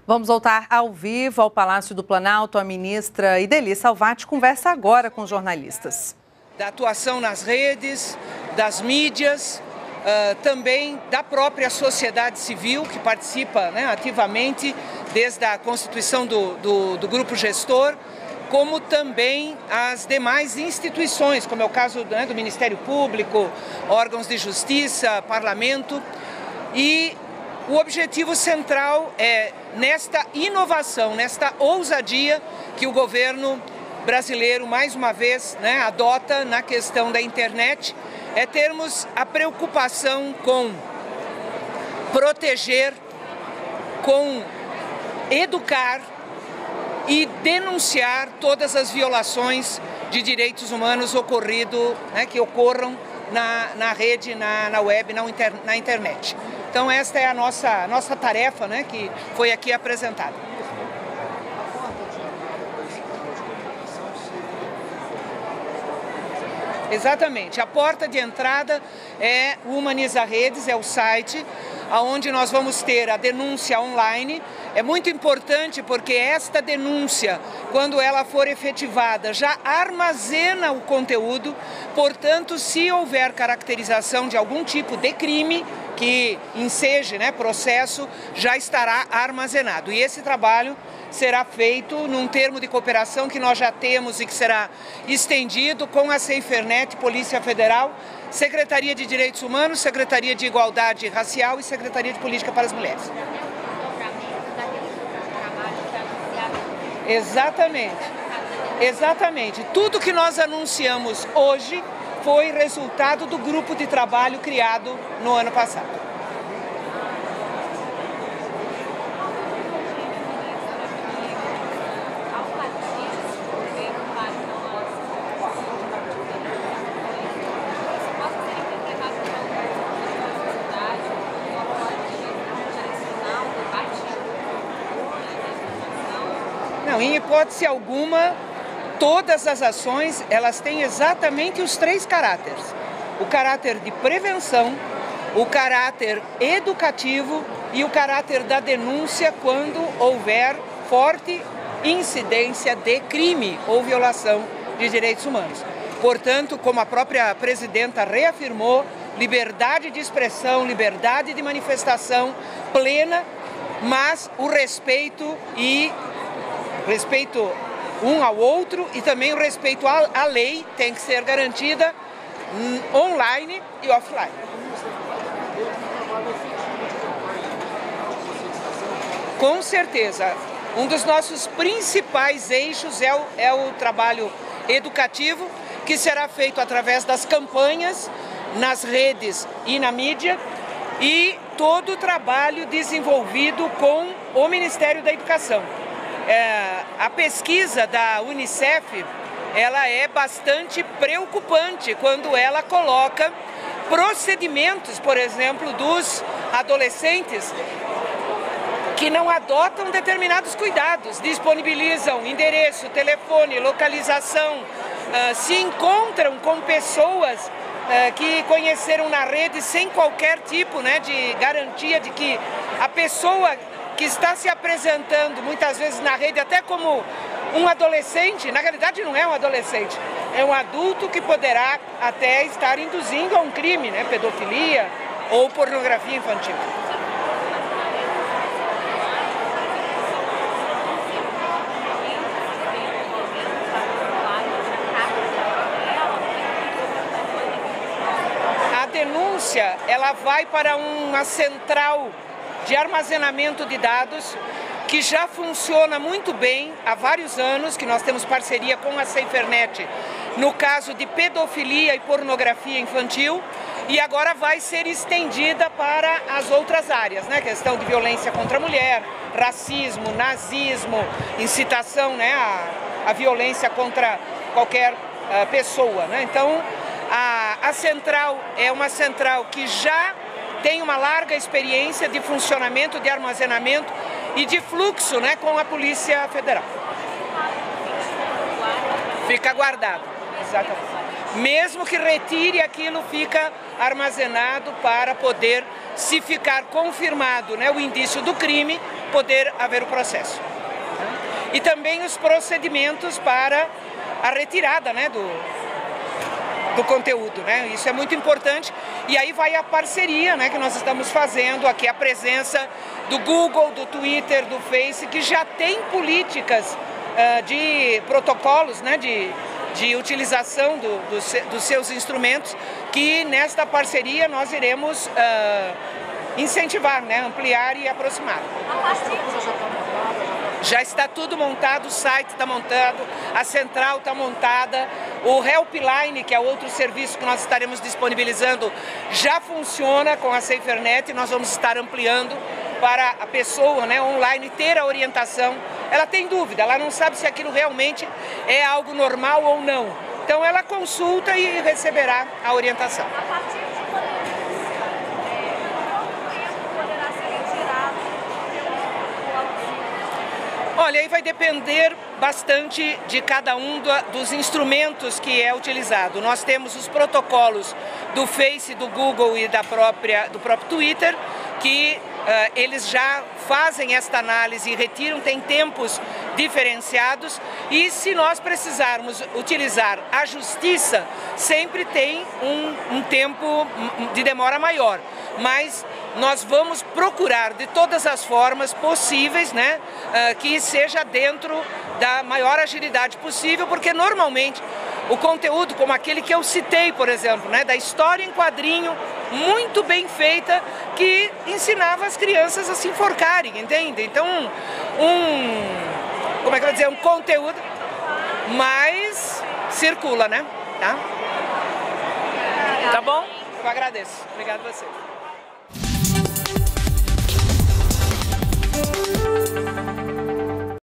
Vamos voltar ao vivo ao Palácio do Planalto. A ministra Idely Salvati conversa agora com os jornalistas. Da atuação nas redes, das mídias, também da própria sociedade civil que participa, ativamente desde a constituição do grupo gestor, como também as demais instituições, como é o caso do Ministério Público, órgãos de justiça, parlamento. E o objetivo central é, nesta inovação, nesta ousadia que o governo brasileiro, mais uma vez, adota na questão da internet, é termos a preocupação com proteger, com educar e denunciar todas as violações de direitos humanos que ocorram na rede, na web, na internet. Então esta é a nossa tarefa, que foi aqui apresentada. Exatamente, a porta de entrada é o Humaniza Redes, é o site onde nós vamos ter a denúncia online. É muito importante porque esta denúncia, quando ela for efetivada, já armazena o conteúdo. Portanto, se houver caracterização de algum tipo de crime que enseje processo, já estará armazenado. E esse trabalho será feito num termo de cooperação que nós já temos e que será estendido com a SaferNet, Polícia Federal, Secretaria de Direitos Humanos, Secretaria de Igualdade Racial e Secretaria de Política para as Mulheres. Exatamente. Tudo que nós anunciamos hoje foi resultado do grupo de trabalho criado no ano passado. Não, em hipótese alguma, todas as ações, elas têm exatamente os três caráteres. O caráter de prevenção, o caráter educativo e o caráter da denúncia quando houver forte incidência de crime ou violação de direitos humanos. Portanto, como a própria presidenta reafirmou, liberdade de expressão, liberdade de manifestação plena, mas o respeito um ao outro e também o respeito à lei tem que ser garantida online e offline. Com certeza, um dos nossos principais eixos é o trabalho educativo, que será feito através das campanhas nas redes e na mídia, e todo o trabalho desenvolvido com o Ministério da Educação. A pesquisa da Unicef, ela é bastante preocupante quando ela coloca procedimentos, por exemplo, dos adolescentes que não adotam determinados cuidados, disponibilizam endereço, telefone, localização, se encontram com pessoas que conheceram na rede sem qualquer tipo de garantia de que a pessoa que está se apresentando muitas vezes na rede até como um adolescente, na realidade não é um adolescente, é um adulto que poderá até estar induzindo a um crime, pedofilia ou pornografia infantil. A denúncia, ela vai para uma central de armazenamento de dados que já funciona muito bem há vários anos, que nós temos parceria com a SaferNet no caso de pedofilia e pornografia infantil, e agora vai ser estendida para as outras áreas, questão de violência contra a mulher, racismo, nazismo, incitação à violência contra qualquer pessoa. Então, a central é uma central que já tem uma larga experiência de funcionamento, de armazenamento e de fluxo com a Polícia Federal. Fica guardado, exatamente. Mesmo que retire aquilo, fica armazenado para poder, se ficar confirmado o indício do crime, poder haver o processo. E também os procedimentos para a retirada, né, do conteúdo, né? Isso é muito importante. E aí vai a parceria, né, que nós estamos fazendo aqui, a presença do Google, do Twitter, do Face, que já tem políticas de protocolos, né, de utilização dos seus instrumentos, que nesta parceria nós iremos incentivar, né, ampliar e aproximar. Já está tudo montado, o site está montado, a central está montada, o Helpline, que é outro serviço que nós estaremos disponibilizando, já funciona com a SaferNet, e nós vamos estar ampliando para a pessoa, né, online ter a orientação. Ela tem dúvida, ela não sabe se aquilo realmente é algo normal ou não. Então ela consulta e receberá a orientação. A partir de quanto tempo poderá ser retirado? Olha, aí vai depender bastante de cada um dos instrumentos que é utilizado. Nós temos os protocolos do Face, do Google e do próprio Twitter, que eles já fazem esta análise e retiram, tem tempos diferenciados, e se nós precisarmos utilizar a justiça, sempre tem um tempo de demora maior, mas nós vamos procurar de todas as formas possíveis, né, que seja dentro da maior agilidade possível, porque normalmente o conteúdo como aquele que eu citei, por exemplo, né, da história em quadrinho, muito bem feita, que ensinava as crianças a se enforcarem, entende? Então, como é que eu vou dizer, um conteúdo mais circula, né? Tá bom? Eu agradeço. Obrigado a você.